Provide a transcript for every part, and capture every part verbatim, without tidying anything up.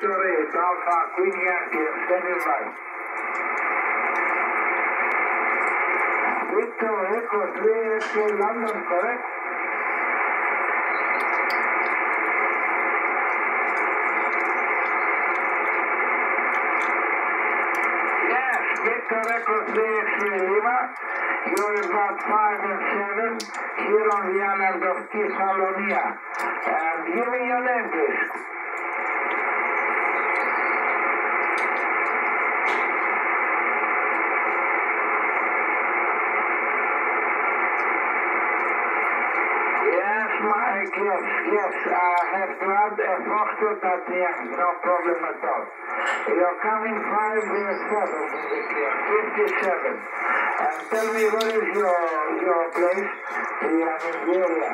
Victor eight, Alpha Queen Yankee, standing by. Victor Echo three X London, correct? Yes, Victor Echo three X Lima. You're about five and seven here on the island of Kefalonia. And give me your name, please. Yes, Mike, yes, yes, I have blood and Foxtrot at the end, no problem at all. You're coming five and seven in the clear, fifty-seven. And tell me, what is your, your place? The area.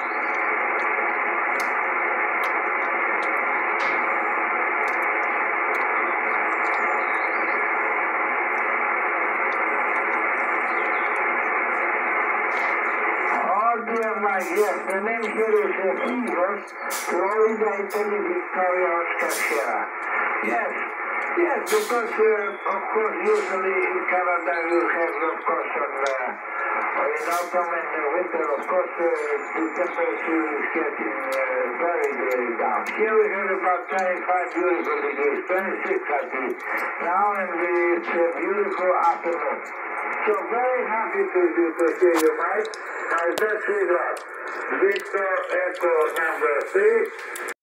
Dear Mike, yes, the name here is uh, Eagles, Florida, Italy, Victoria, Oscar Sierra. Yes, yes, because uh, of course usually in Canada you have of course on uh, in autumn and uh, winter of course uh, the temperature is getting uh, very very down. Here we have about twenty-five beautiful degrees, twenty-six I think now, and it's a beautiful afternoon. So very happy to, to, to hear you, Mike. My best regards. Victor Echo number three.